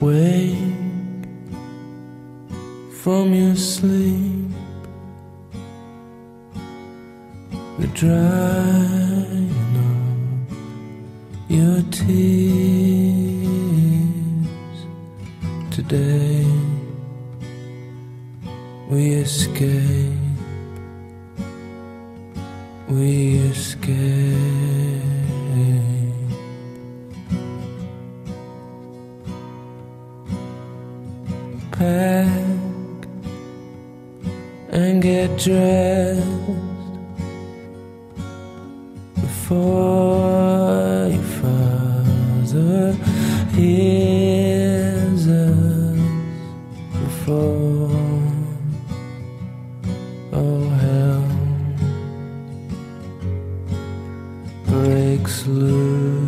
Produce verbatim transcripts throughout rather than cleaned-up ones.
wake from your sleep, we're drying up your tears. Today we escape, we escape. Pack and get dressed before your father hears us, before all hell breaks loose.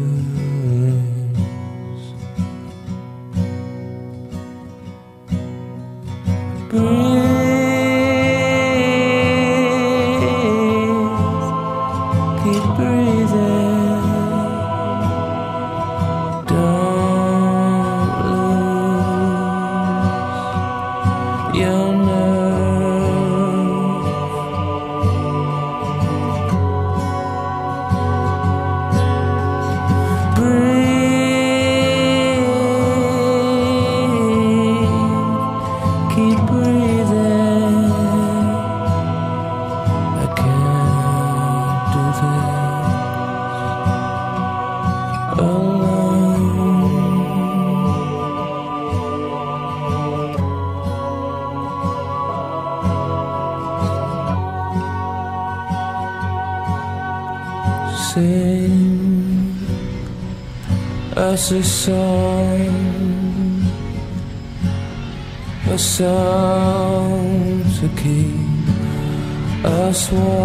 Breathe, keep breathing, don't lose your nerve. Breathe, keep breathing. I can't do this alone. Sing us a song, a song to keep us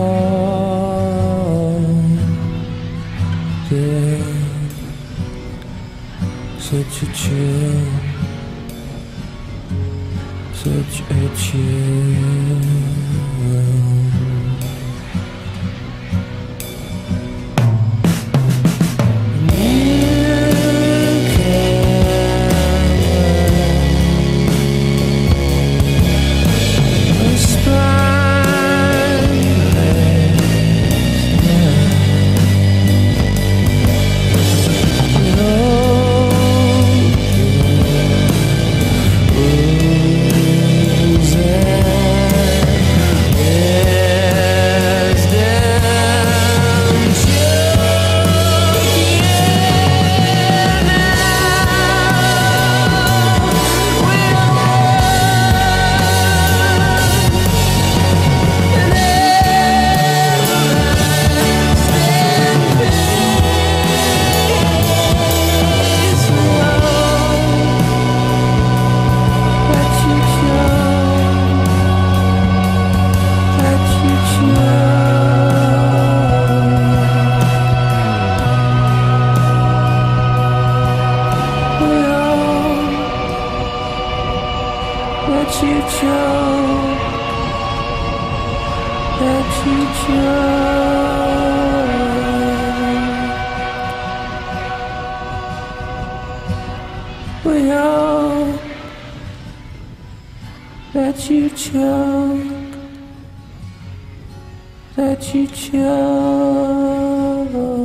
warm. Yeah, such a chill, such a chill. Let you choke, let you choke. We all let you choke, let you choke.